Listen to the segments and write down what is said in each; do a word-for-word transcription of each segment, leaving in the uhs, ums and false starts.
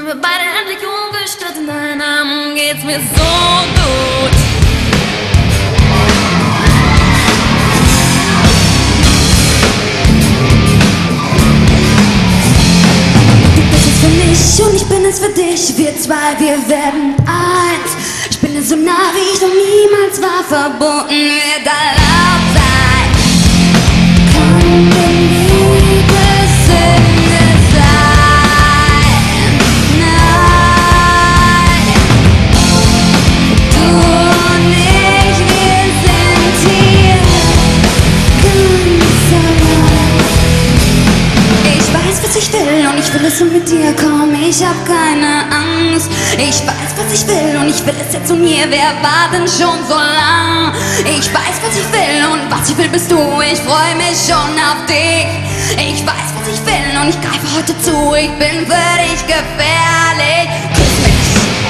wir beide endlich ungestört in deinen Armen, geht's mir so gut. Du bist es für mich und ich bin es für dich. Wir zwei, wir werden eins. Ich bin dir so nah, wie ich noch niemals war. Verbunden wird erlaubt sein. Komm, wir Liebe Sünde sein. Nein, du und ich, wir sind hier ganz allein. Ich weiß, was ich will und ich will es so mit dir, komm, ich hab keine Angst. Ich weiß, was ich will und ich will es jetzt und hier, wir warten schon so lang. Ich weiß, was ich will und was ich will bist du, ich freu mich schon auf dich. Ich weiß, was ich will und ich greife heute zu, ich bin für dich gefährlich. Küss mich.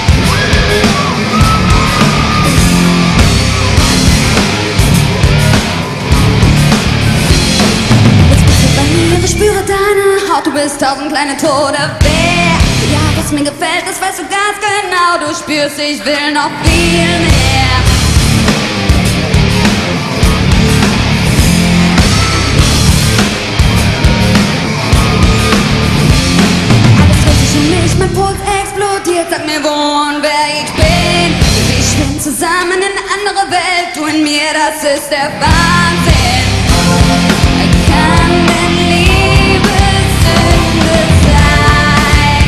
Jetzt bist du bei mir, ich spüre deine Haut, du bist tausend kleine Tode weh. Ja, was mir gefällt, das weißt du ganz genau. Du spürst, ich will noch viel mehr. Alles dreht sich um mich, mein Puls explodiert. Sag mir, wo und wer ich bin. Wir schwimmen zusammen in eine andere Welt. Du in mir, das ist der Wahnsinn. Kann denn Liebe Sünde sein?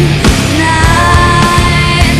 Nein,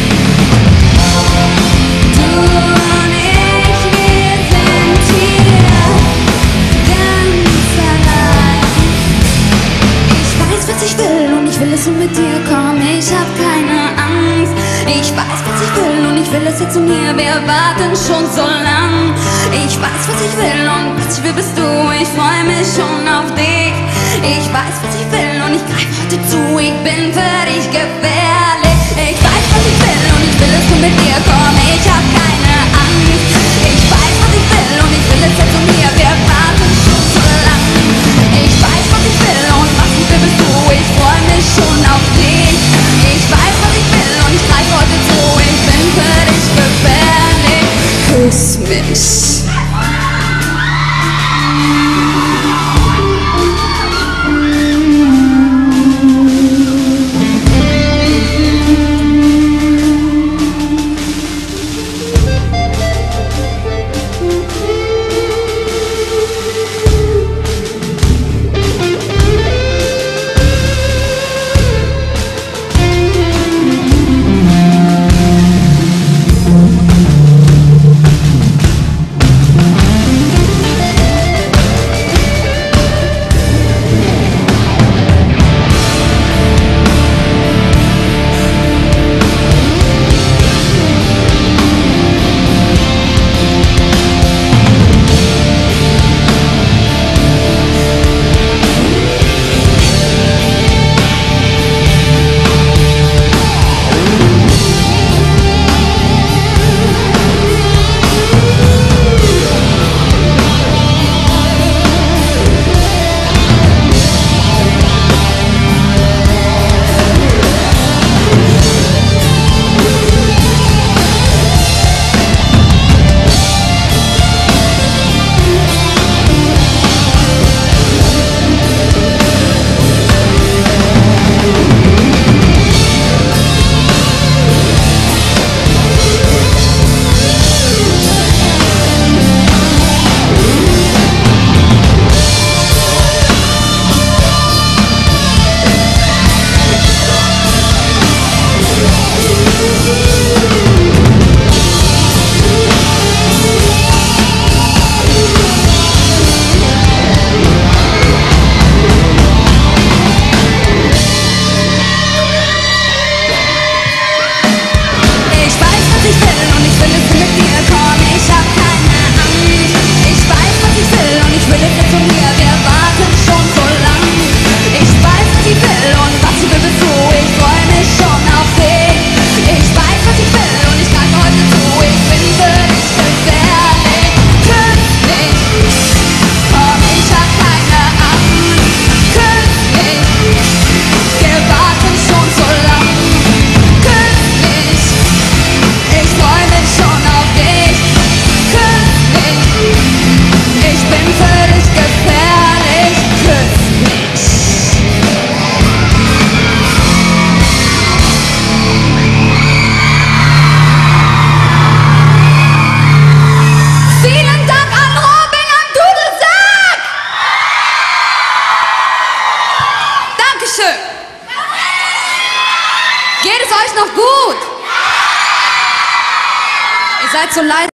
du und ich, wir sind hier ganz allein. Ich weiß, was ich will und ich will es so mit dir, komm, ich hab keine Angst. Ich weiß, was ich will und ich will es jetzt und hier, wir warten schon so lang. Ich weiß, was ich will und was ich will bist du, ich freu mich schon auf dich. Ich weiß, was ich will und ich greif heute zu, ich bin für dich gefährlich. Ich weiß, was ich will und ich will es nur mit dir, komm, ich hab keine Angst. Ich weiß, was ich will und ich will es jetzt und hier, wir warten schon so lang. Ich weiß, was ich will und was ich will bist du, ich freu mich schon auf dich. Ich weiß, was ich will und ich greif heute zu, ich bin für dich gefährlich. Küss mich. Geht es euch noch gut? Ihr seid so leid.